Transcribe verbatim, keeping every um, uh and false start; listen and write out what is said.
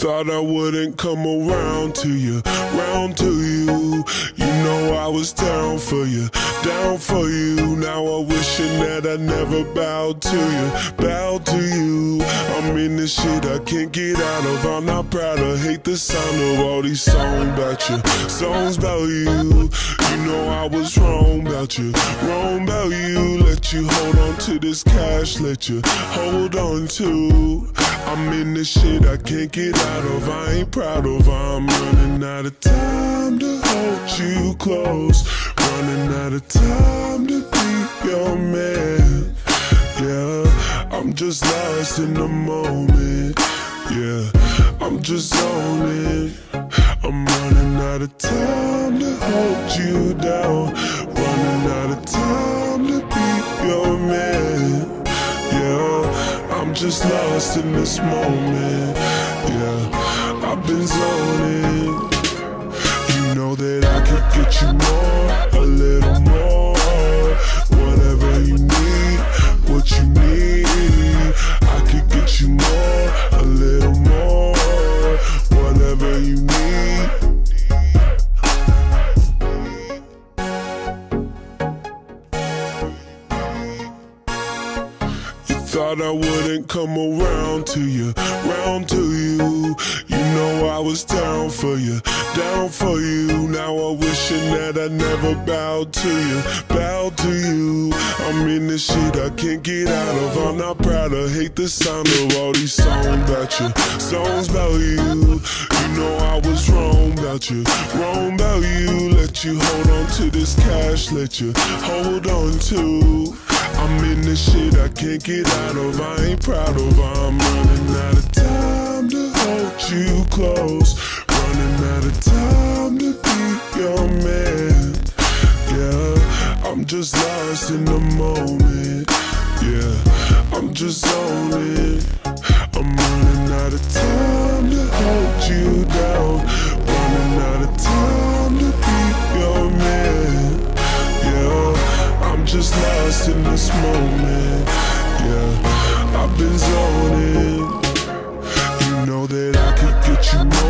Thought I wouldn't come around to you, round to you. You know I was down for you, down for you. Now I'm wishing that I never bowed to you, bowed to you. I'm in this shit I can't get out of. I'm not proud, I hate the sound of all these songs about you, songs about you. You know I was wrong about you, wrong about you. Let you hold on to this cash, let you hold on to. I'm in this shit I can't get out of, I ain't proud of. I'm running out of time to hold you close, running out of time to be your man. Yeah, I'm just lost in the moment. Yeah, I'm just zoning. I'm running out of time to hold you down, running out of time to be your man. Yeah, I'm just lost in this moment. Yeah, I've been zoning. You know that I could get you more, a little more. Whatever you need, what you need, I could get you more, a little more. Whatever you need. Thought I wouldn't come around to you, round to you. You know I was down for you, down for you. Now I'm wishing that I never bowed to you, bowed to you. I'm in this shit I can't get out of. I'm not proud, I hate the sound of all these songs about you, songs about you. You know I was wrong about you, wrong about you. Let you hold on to this cash, let you hold on to. I'm in this shit I can't get out of, I ain't proud of. I'm running out of time to hold you close, running out of time to be your man. Yeah, I'm just lost in the moment. Yeah, I'm just zoning. I'm running out of time to hold you down, running out of time to be your man. Yeah, I'm just lost in this moment. Yeah, I've been zoning. You know that I could get you more.